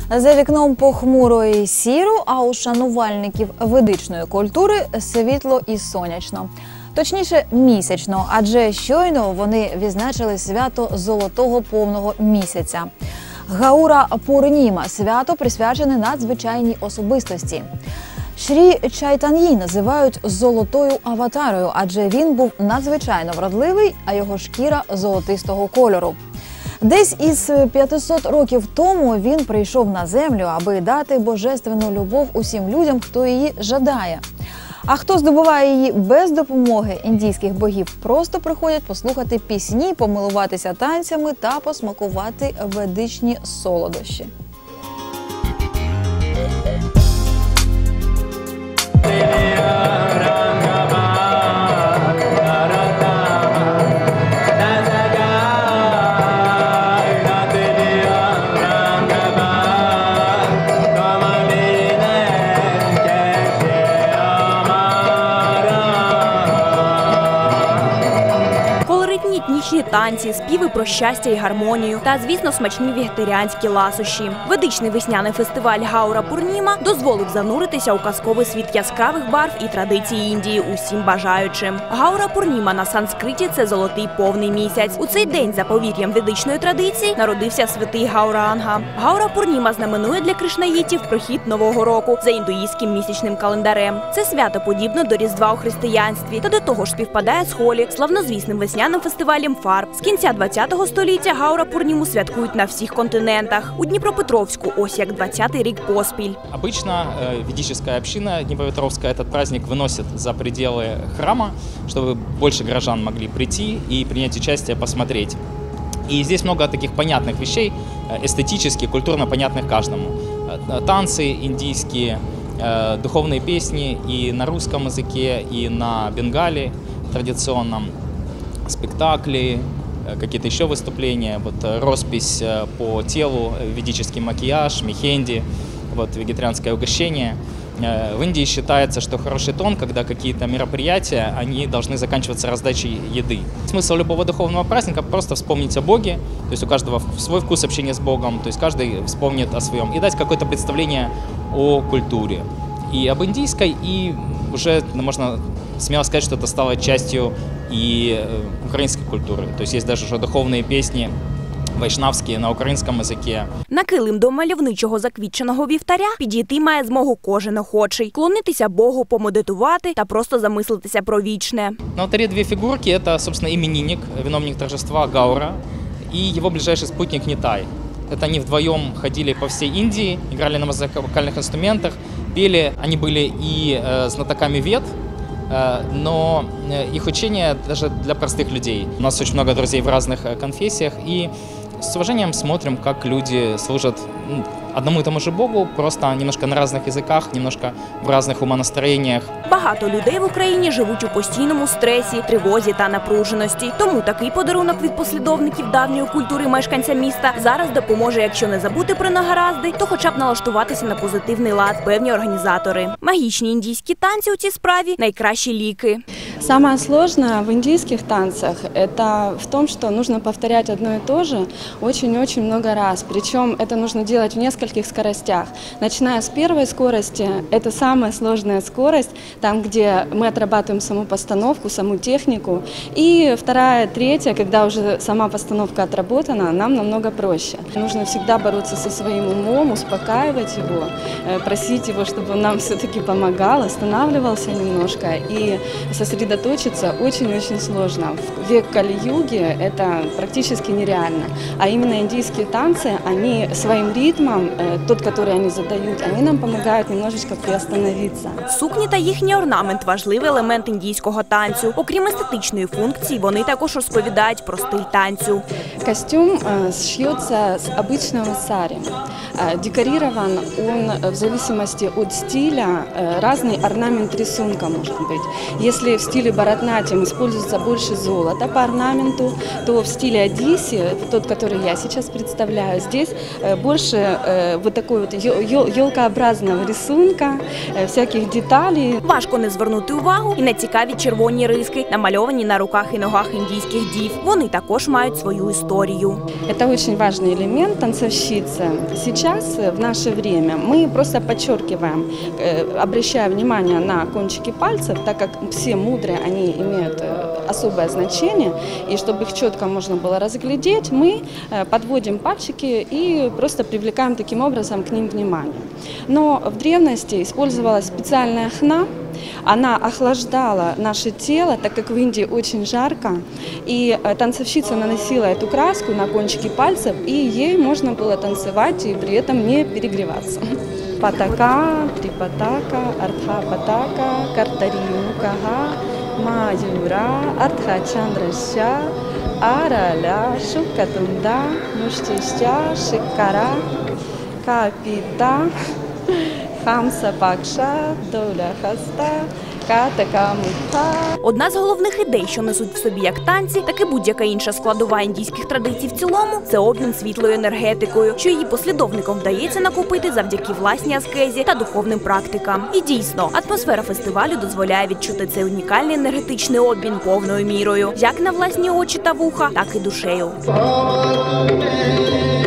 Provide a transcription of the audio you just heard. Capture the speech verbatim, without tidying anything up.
За вікном похмуро і сіро, а у шанувальників ведичної культури світло і сонячно. Точніше, місячно, адже щойно вони відзначили свято золотого повного місяця. Гаура Пурніма – свято, присвячене надзвичайній особистості. Шрі Чайтаньї називають золотою аватарою, адже він був надзвичайно вродливий, а його шкіра золотистого кольору. Десь із п'ятисот років тому він прийшов на землю, аби дати божественну любов усім людям, хто її жадає. А хто здобуває її без допомоги індійських богів, просто приходять послухати пісні, помилуватися танцями та посмакувати ведичні солодощі. Етнічні танці, співи про щастя і гармонію та, звісно, смачні вегетаріанські ласощі. Ведичний весняний фестиваль Гаура Пурніма дозволив зануритися у казковий світ яскравих барв і традицій Індії усім бажаючим. Гаура Пурніма на санскриті – це золотий повний місяць. У цей день, за повір'ям ведичної традиції, народився святий Гауранга. Гаура Пурніма знаменує для кришнаїтів прихід Нового року за індуїстським місячним календарем. Це свято подібно до Різдва у християнстві та до того ж співпадає з Холі, славнозвісним весняним фестивалем фарб. З кінця двадцятого століття Гаура Пурніму святкують на всіх континентах. У Дніпропетровську ось як двадцятий рік поспіль. Обычно ведическая община Днепропетровская этот праздник выносит за пределы храма, чтобы больше горожан могли прийти и принять участие, посмотреть. И здесь много таких понятных вещей, эстетически, культурно понятных каждому. Танцы индийские, духовные песни и на русском языке, и на бенгале традиционном. Спектакли, какие-то еще выступления, вот роспись по телу, ведический макияж, мехенди, вот вегетарианское угощение. В Индии считается, что хороший тон, когда какие-то мероприятия, они должны заканчиваться раздачей еды. Смысл любого духовного праздника – просто вспомнить о Боге, то есть у каждого свой вкус общения с Богом, то есть каждый вспомнит о своем, и дать какое-то представление о культуре. И об индийской, и уже можно смело сказать, что это стало частью и украинской культуры. То есть есть даже уже духовные песни вайшнавські на українському язикі. На килим до мальовничого заквітченого вівтаря підійти має змогу кожен охочий. Клонитися Богу, помедитувати та просто замислитися про вічне. На алтаре две фигурки. Это, собственно, именинник, виновник торжества Гаура и его ближайший спутник Нитай. Это они вдвоем ходили по всей Индии, играли на музыкальных инструментах, пели. Они были и э, знатоками вед, э, но их учение даже для простых людей. У нас очень много друзей в разных конфессиях, и с уважением смотрим, как люди служат одному и тому же Богу, просто немножко на разных языках, немножко в разных умонастроєннях. Багато людей в Україні живуть у постійному стресі, тривозі та напруженості. Тому такий подарунок від послідовників давньої культури мешканцям міста зараз допоможе, якщо не забути про негаразди, то хоча б налаштуватися на позитивний лад, певні організатори. Магічні індійські танці у цій справі – найкращі ліки. Самое сложное в индийских танцах – это в том, что нужно повторять одно и то же очень-очень много раз. Причем это нужно делать в нескольких скоростях. Начиная с первой скорости, это самая сложная скорость, там, где мы отрабатываем саму постановку, саму технику. И вторая, третья, когда уже сама постановка отработана, нам намного проще. Нужно всегда бороться со своим умом, успокаивать его, просить его, чтобы он нам все-таки помогал, останавливался немножко и сосредоточиться очень-очень сложно. В век Кали-юги это практически нереально. А именно индийские танцы, они своим ритмом, тот, который они задают, они нам помогают немножечко приостановиться. Сукні та їхній орнамент – важливий елемент індійського танцю. Окрім естетичної функції, вони також розповідають про стиль танцю. Костюм шьется с обычного сари. Декорирован он в зависимости от стиля, разный орнамент рисунка может быть. Если в стиле стиле Бхаратанатьям используется больше золота по орнаменту, то в стиле Одиссе, тот, который я сейчас представляю, здесь больше вот такой вот елкообразного рисунка, всяких деталей. Важко не звернути увагу і на цікаві червоні риски, намальовані на руках і ногах індійських дів. Вони також мають свою історію. Это очень важный элемент танцовщицы. Сейчас, в наше время, мы просто подчеркиваем, обращая внимание на кончики пальцев, так как все мудрые, они имеют особое значение, и чтобы их четко можно было разглядеть, мы подводим пальчики и просто привлекаем таким образом к ним внимание. Но в древности использовалась специальная хна. Она охлаждала наше тело, так как в Индии очень жарко, и танцовщица наносила эту краску на кончики пальцев, и ей можно было танцевать и при этом не перегреваться. Патака, трипатака, артха-патака, картариюкага, маюра, артха-чандраща, араля, шукатунда, муштища, шикара, капита, хамса пакша, доля хаста, катака муха. Одна з головних ідей, що несуть в собі як танці, так і будь-яка інша складова індійських традицій в цілому – це обмін світлою енергетикою, що її послідовникам вдається накопити завдяки власній аскезі та духовним практикам. І дійсно, атмосфера фестивалю дозволяє відчути цей унікальний енергетичний обмін повною мірою, як на власні очі та вуха, так і душею.